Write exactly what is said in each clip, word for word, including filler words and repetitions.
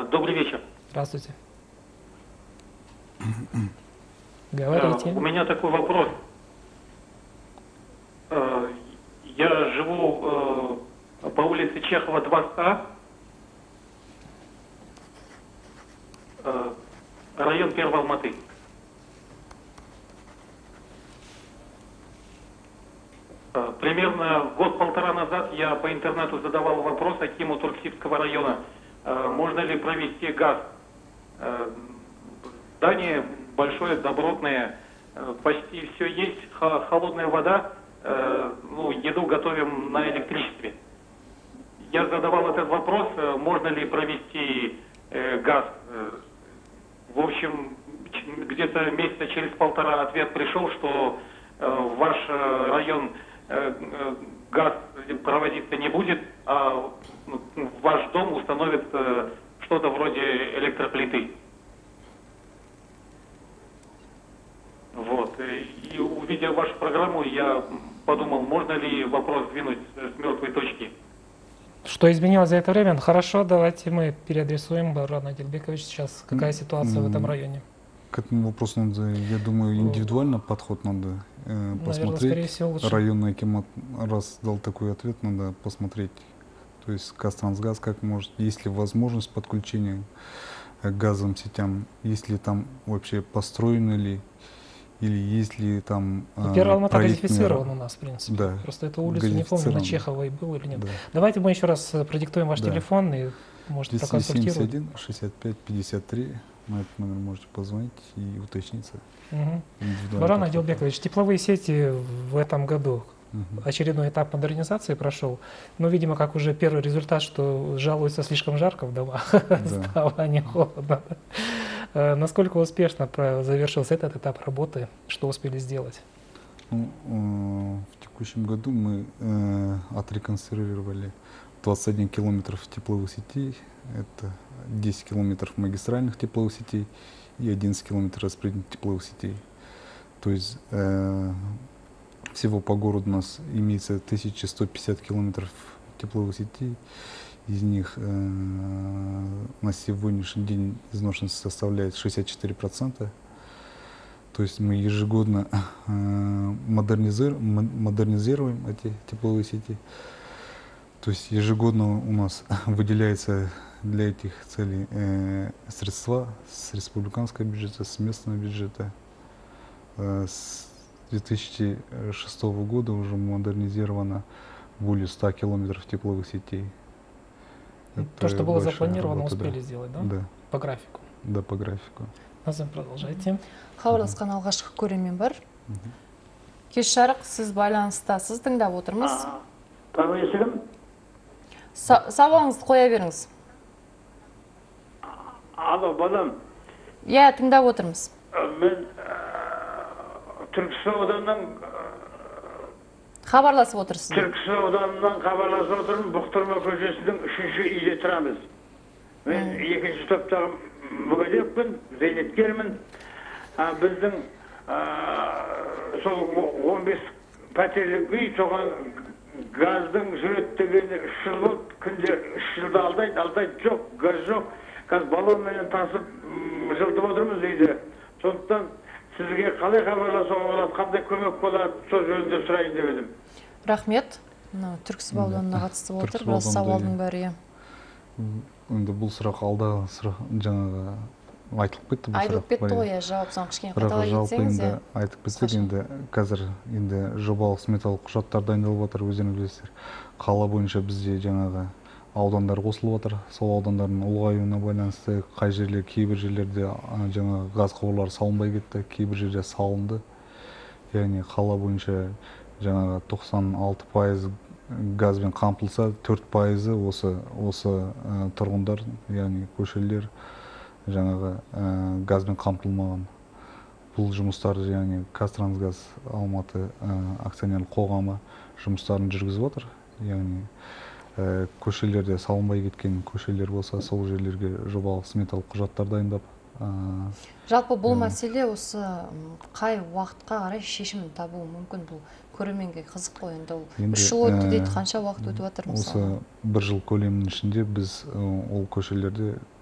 Добрый вечер. Здравствуйте. Говорите. У меня такой вопрос. Я живу по улице Чехова, два А, район Первой Алматы. Примерно год-полтора назад я по интернету задавал вопрос акиму Турксибского района, можно ли провести газ. Здание большое, добротное, почти все есть, холодная вода, ну, еду готовим на электричестве. Я задавал этот вопрос, можно ли провести газ. В общем, где-то месяца через полтора ответ пришел, что в ваш район газ проводиться не будет, а в ваш дом установят что-то вроде электроплиты. Вот. И увидев вашу программу, я подумал, можно ли вопрос сдвинуть с мертвой точки. Что изменилось за это время? Хорошо, давайте мы переадресуем Бауыржан Адилбекович. Сейчас какая ситуация в этом районе? К этому вопросу надо, я думаю, индивидуально подход надо э, посмотреть. Наверное, скорее всего, лучше. Районный акимат раз дал такой ответ, надо посмотреть. То есть Казтрансгаз как может, есть ли возможность подключения к газовым сетям, есть ли там вообще построены ли, или есть ли там ну, Первая Алмата газифицирован у нас, в принципе. Да, просто эту улицу не помню, на Чеховой был или нет. Да. Давайте мы еще раз продиктуем ваш да. телефон и, может, проконсультируем. семьдесят один шестьдесят пять пятьдесят три. На этот номер можете позвонить и уточниться. Угу. Бауыржан Адилбекович, тепловые сети в этом году угу. очередной этап модернизации прошел. Но, видимо, как уже первый результат, что жалуются слишком жарко в домах, да. стало, а не холодно. Насколько успешно завершился этот этап работы? Что успели сделать? Ну, в текущем году мы э, отреконструировали двадцать один километров тепловых сетей. Это десять километров магистральных тепловых сетей и одиннадцать километров распределительных тепловых сетей. То есть э, всего по городу у нас имеется тысяча сто пятьдесят километров тепловых сетей. Из них э, на сегодняшний день изношенность составляет шестьдесят четыре процента. То есть мы ежегодно э, модернизируем, модернизируем эти тепловые сети. То есть ежегодно у нас выделяется для этих целей э, средства с республиканского бюджета, с местного бюджета. Э, с две тысячи шестого года уже модернизировано более ста километров тепловых сетей. Это то, что было запланировано, работа, успели да. сделать, да? Да. По графику. Да, по графику. Назым, продолжайте. Хабарласқан алғашқы көрермен бар. Кеш жарық, сіз байланыстасыз, тыңдап отырмыз. Таң есігім? Сауалыңызды қоя беріңіз. Алло, балам. Иә, тыңдап отырмыз. Мен Түркістан ауданынан хабарласып отырсыз. Түркістан ауданынан хабарласып отырмын. Бұқтырма көшесінің үшінші үйде тұрамыз. Мен екінші топтағы мүгедекпін, зейнеткермін. Біздің сол он бес пәтерлік үй, соған газдың жүреттігені үш жыл болды, күнде үш жылда алдайды, алдайды жоқ, газ жоқ. Газ баллонмен тасып жылтып отырмыз үйде. Сондықтан сізге қалай хабарласуға болады, қандай көмек болады, сол жөнінде сұрайын деп едім. Рахмет. Түрксіб ауданына қатысты отыр, біраз сауалдың бәрі. Енді бұл сұрақ алдағы сұрақ жаңағы айтылып кетті бұл сұрақ. Айтылып кетті ғой, жауапсан кішкене қайталай кетсеңіз. Жалпы айтып кетсек, енді қазір енді жобалық сметалық құжаттар дайындалып жатыр, өздеріңіз білесіздер. Қала бойынша бізде жаңағы аудандар қосылып жатыр. Сол аудандардың ұлғаюына байланысты қай жерлер, кейбір жерлерде жаңағы газ құбырлары салынбай кетті, кейбір жерде салынды. Яғни қала бойынша жаңағы тоқсан алты пайыз газбен қамтылса, төрт пайызы осы осы тұрғындар, яғни көшелер жаңағы газбен қамтылмаған. Бұл жұмыстар яғни Казтрансгаз Алматы акционерлік қоғамы жұмыстарын жүргізіп отыр. Яғни көшелерде салынбай кеткен көшелер болса, сол жерлерге жобалық сметалық құжаттар дайындап. Жалпы бұл мәселе осы қай уақытқа қарай шешімін табуы мүмкін? Бұл көрерменге қызық қой, енді ол үш жыл өтті дейді, қанша уақыт өтіп жатыр мысалы? Осы бір жыл көлемінің ішінде біз ол көшелерде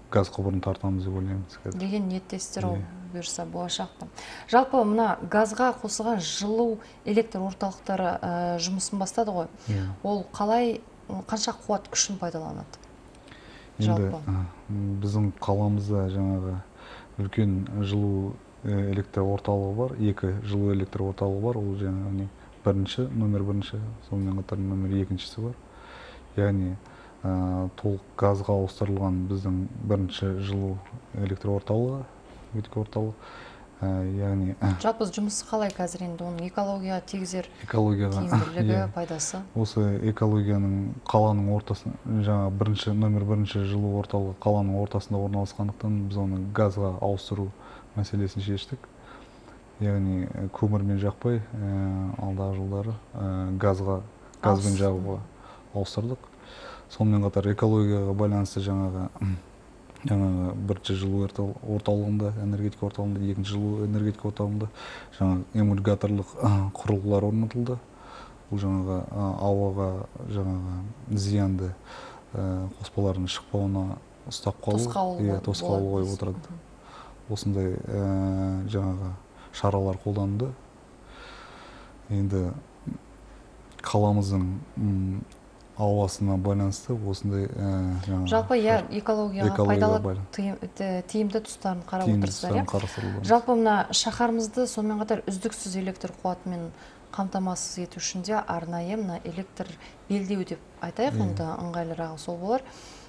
газ құбырын тартамыз деп ойлаймыз қазір. Деген ниеттесіздер ол бұйырса болашақта. Жалпы мына газға қосылған жылу электр орталықтары жұмысын бастады ғой. Ол қалай, қанша қуат күшін пайдаланады? Енді біздің қаламызда жаңағы үлкен жылу электр орталығы бар, екі жылу электр орталығы бар. Ол жаңағы бірінші, номер бірінші, сонымен қатар номер екіншісі бар. Яғни толық газға ауыстырылған біздің бірінші жылу электр орталығы, орталығы. Яғни жалпы жұмысы қалай қазір енді оның экологияға тигізер экологияға тиімділігі, пайдасы? Осы экологияның қаланың ортасында, жаңа бірінші номер бірінші жылу орталығы қаланың ортасында орналасқандықтан біз оны газға ауыстыру мәселесін шештік. Яғни көмірмен жақпай, алдағы жылдары газға, газбен жағуға ауыстырдық. Сонымен қатар экологияға байланысты жаңағы жаңағы бірінші жылу орталығында, энергетика орталығында, екінші жылу энергетика орталығында жаңағы эмульгаторлық құрылғылар орнатылды. Бұл жаңағы ауаға жаңағы зиянды қоспалардың шықпауына ұстап қалу, тосқауыл қойып отырады. Осындай жаңағы шаралар қолданды. Енді қаламыздың ауасына байланысты осындай жалпы я экологияға пайдалы тиімді тұстарын қарап отырсыздар. Жалпы мына шаһарымызды сонымен қатар үздіксіз электр қуатымен қамтамасыз ету үшін де арнайы мына электр белдеу деп айтайық, енді ыңғайлырағы сол болар.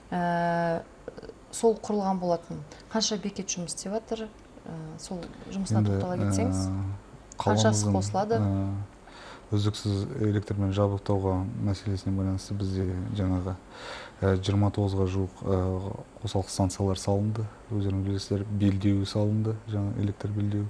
Сол құрылған болатын. Қанша бекет жұмыс істеп жатыр? Сол жұмысына тоқтала кетсеңіз, қаншасы қосылады? Үздіксіз электрмен жабдықтауға мәселесіне байланысты бізде жаңағы жиырма тоғызға жуық қосалқы станциялар салынды. Өздеріңіз білесіздер, белдеу салынды, жаңа электр белдеу.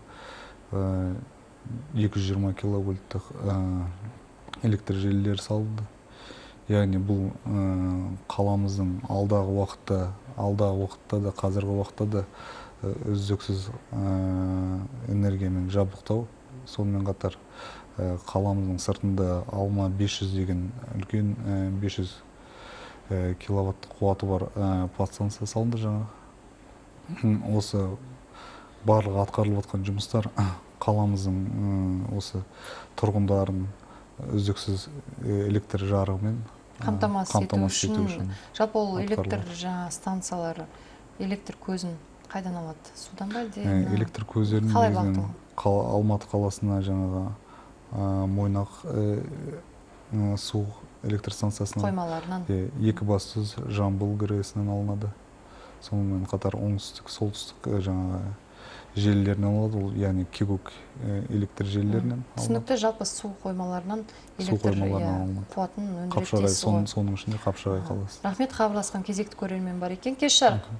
екі жүз жиырма киловольттық электр желілері салынды. Яғни бұл қаламыздың алдағы уақытта, алдағы уақытта да, қазіргі уақытта да үздіксіз энергиямен жабдықтау. Сонымен қатар қаламыздың сыртында алма бес жүз деген үлкен бес жүз киловатт қуаты бар подстанция салынды жаңа. Осы барлығы атқарылып жатқан жұмыстар қаламыздың осы тұрғындарын үздіксіз электр жарығымен қамтамасыз ету үшін. Жалпы ол электр станциялары, электр көзін қайдан алады? Судан ба әлде? Электр көздерін Алматы қаласына жаңағы Мойнақ су электр станциясынан, қоймаларынан, Екібастұз, Жамбыл ГРЭС-нен алынады. Сонымен қатар оңтүстік, солтүстік жаңағы желілерінен алады, ол яғни Кегок электр желілерінен алынады. Түсінікті, жалпы су қоймаларынан электр қуатын өндіреді. Соның ішінде Қапшағай қаласы. Рахмет, хабарласқан кезекті көрермен бар екен. Кеш жарық.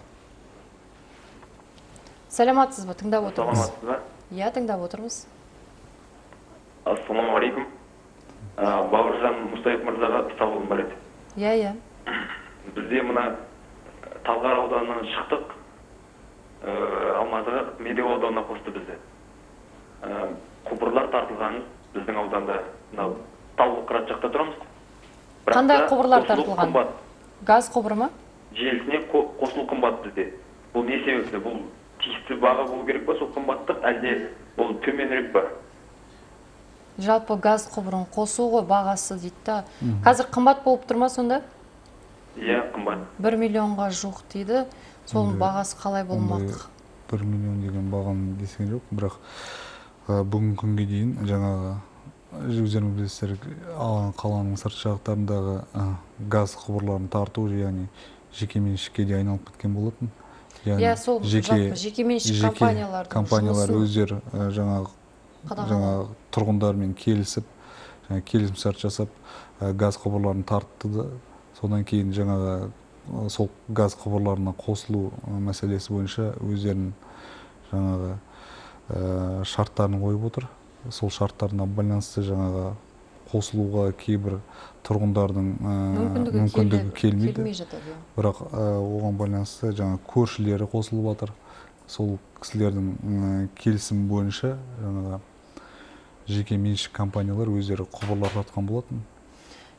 Саламатсыз ба? Тыңдап отырмыз. Саламатсыз ба? Иә, тыңдап отырмыз. Ассаламу алейкум. Бауыржан Мұстаев мырзаға сауалым бар еді. Иә, иә. Бізде мына Талғар ауданынан шықтық, Алматыға Медеу ауданына қосты бізді. Құбырлар тартылған біздің ауданда, Талғар жақта тұрамыз. Қандай құбырлар тартылған? Газ құбыры ма? Желісіне қосылу қымбат бізде. Бұл не себепті? Бұл тиісті баға болу керек па, сол қымбаттық, әлде бұл төменірек па? Жалпы газ құбырын қосу ғой бағасы дейді. Қазір қымбат болып тұр ма сонда? Иә, қымбат. бір миллионға жуық дейді. Соның бағасы қалай болмақ? бір миллион деген бағаны дескен жоқ, бірақ бүгін күнге дейін жаңағы өздеріңіз білесіздер, қаланың сырт жақтарындағы газ құбырларын тарту, яғни жекеменшікке де айналып кеткен болатын. Иә, сол жекеменшік компаниялар өздері жаңағы жаңағы тұрғындармен келісіп, келісім шарт жасап, газ құбырларын тартты. Содан кейін жаңағы сол газ құбырларына қосылу мәселесі бойынша өздерінің жаңағы шарттарын қойып отыр. Сол шарттарына байланысты жаңағы қосылуға кейбір тұрғындардың мүмкіндігі келмейді. Бірақ оған байланысты жаңағы көршілері қосылып жатыр. Сол кісілердің келісім бойынша жаңағы жеке меншік компаниялар өздері құбырлар тартқан болатын.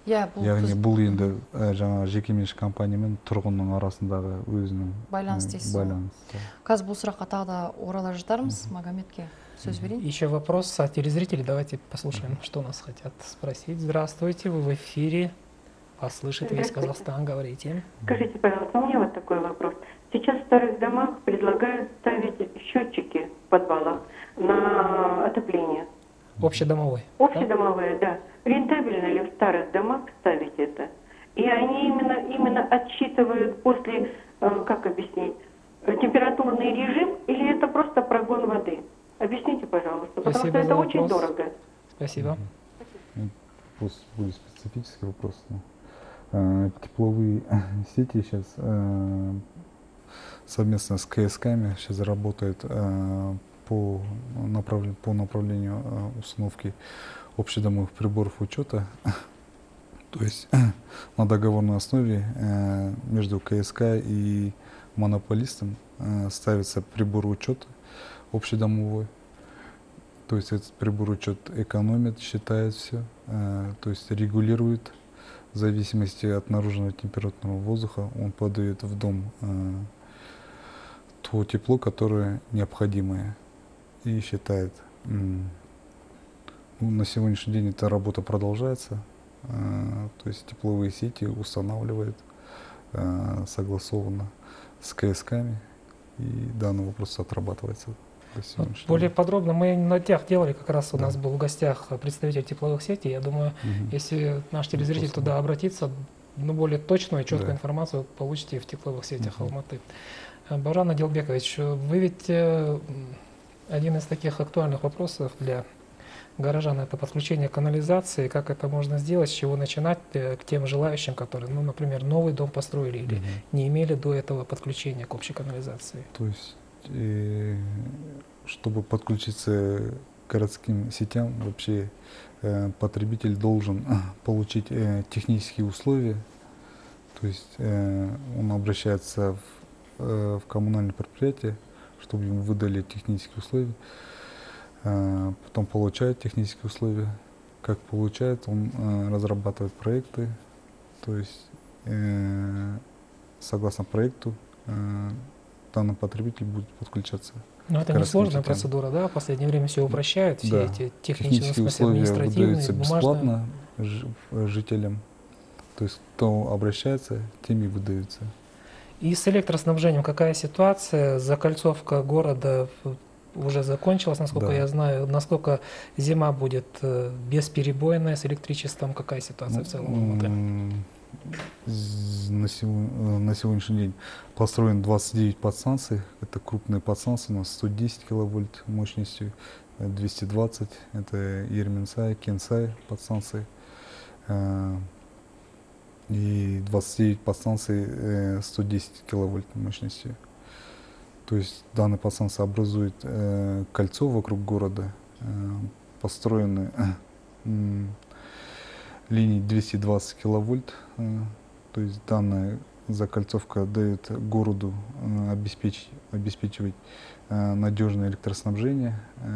яғни бұл енді жаңағы жекеменшік компания мен тұрғынның арасындағы өзінің байланыс дейсіз. Қазір бұл сұраққа тағы да орала жатармыз. Магометке сөз берейін. Еще вопрос от телезрителей. Давайте послушаем, что нас хотят спросить. Здравствуйте, вы в эфире. Вас слышит весь Казахстан, говорите. Скажите, пожалуйста, у меня вот такой вопрос. Сейчас в старых домах предлагают ставить счетчики в подвалах на отопление. Общедомовой? Общедомовые, да. Рентабельно ли в старых домах ставить это? И они именно, именно отсчитывают после, как объяснить, температурный режим, или это просто прогон воды? Объясните, пожалуйста, потому Спасибо что это вопрос. очень дорого. Спасибо. Вопрос более специфический вопрос. Тепловые сети сейчас совместно с КСКами сейчас работают по, направлению, по направлению установки общедомовых приборов учета. То есть на договорной основе между КСК и монополистом ставится прибор учета общедомовой. То есть этот прибор учет экономит, считает все, то есть регулирует в зависимости от наружного температурного воздуха. Он подает в дом то тепло, которое необходимое, и считает. На сегодняшний день эта работа продолжается, то есть тепловые сети устанавливают согласованно с КСКами, и данный вопрос отрабатывается. Более подробно мы на днях делали, как раз у да. нас был в гостях представитель тепловых сетей. Я думаю, угу. если наш телезритель Просто. туда обратится, ну, более точную и четкую да. информацию получите в тепловых сетях угу. Алматы. Бауыржан Адилбекович, вы ведь один из таких актуальных вопросов для горожан — это подключение канализации. Как это можно сделать, с чего начинать к тем желающим, которые, ну, например, новый дом построили или угу. не имели до этого подключения к общей канализации? То есть, и чтобы подключиться к городским сетям, вообще э, потребитель должен э, получить э, технические условия. То есть э, он обращается в, э, в коммунальное предприятие, чтобы ему выдали технические условия. Э, потом получает технические условия. Как получает, он э, разрабатывает проекты. То есть э, согласно проекту э, данный потребитель будет подключаться. Но это не сложная процедура, да? В последнее время все упрощают, все да. эти технические, технические условия выдаются бумажные. бесплатно жителям. То есть кто обращается, тем и выдаются. И с электроснабжением какая ситуация? Закольцовка города уже закончилась, насколько да. я знаю. Насколько зима будет бесперебойная с электричеством? Какая ситуация ну, в целом? На, сегодня, на сегодняшний день построено двадцать девять подстанций. Это крупные подстанции, у нас сто десять киловольт мощностью, двести двадцать, это Ерменсай, Кенсай подстанции. И двадцать девять подстанций сто десять киловольт мощностью. То есть данные подстанции образуют кольцо вокруг города, построены линии двести двадцать киловольт, то есть данная закольцовка дает городу обеспечить, обеспечивать надежное электроснабжение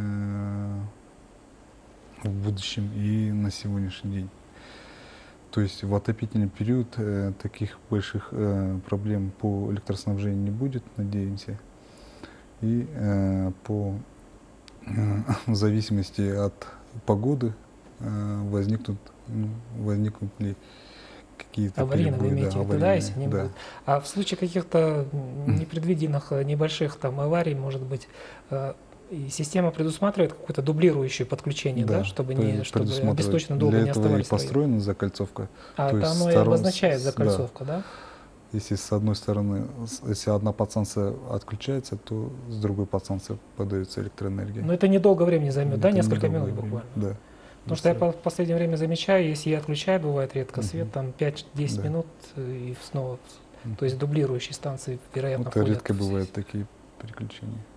в будущем и на сегодняшний день. То есть в отопительный период таких больших проблем по электроснабжению не будет, надеемся. И по, в зависимости от погоды возникнут Ну, возникнут ли какие-то аварийные, вы имеете в виду, да, если не да. будет. А в случае каких-то непредвиденных небольших там аварий, может быть, и система предусматривает какое-то дублирующее подключение, да, да чтобы не чтобы обесточенно долго не оставались. Для этого и построена закольцовка. А это оно и обозначает закольцовка, да? да? Если с одной стороны, если одна подстанция отключается, то с другой подстанции подается электроэнергия. Но это недолго времени займет, да, несколько минут буквально? Да. Потому что я в последнее время замечаю, если я отключаю, бывает редко свет, там пять-десять да. минут и снова, то есть дублирующие станции, вероятно, это редко бывают такие переключения.